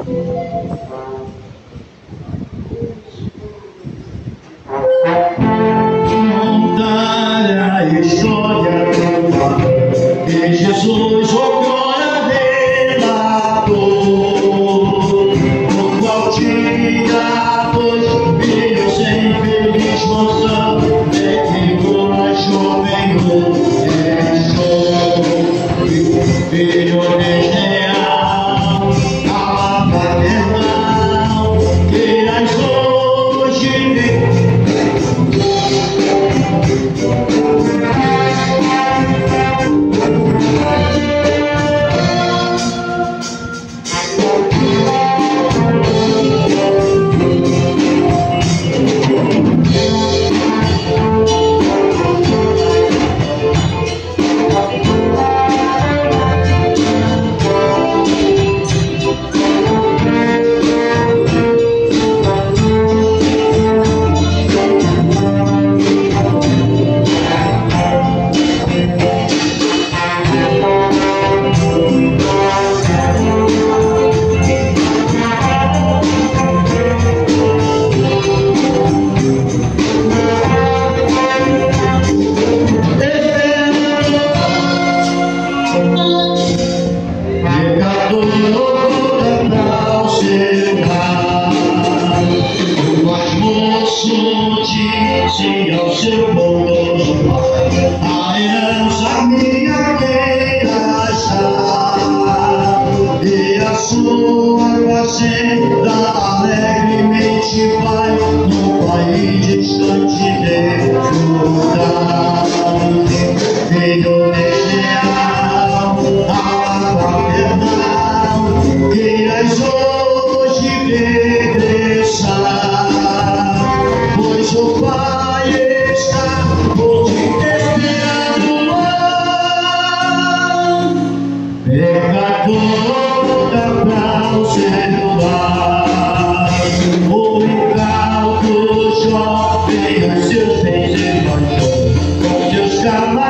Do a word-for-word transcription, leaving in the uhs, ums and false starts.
Contar a história tua que Jesus outrora relatou, no qual tinha dois filhos em feliz mansão, de que uma jovem o deixou. Filho desleal, a paternal, que nas hoje disse ao seu bondoso pai: a herança minha queira estar, e a sua fazenda alegremente vai no país distante desfrutar. Filho desleal, a paternal, queiras hoje regressar, pois o Pai está por te esperando lá. Pecador da pra o celular, o incauto jovem os seus bens e com seus cavalos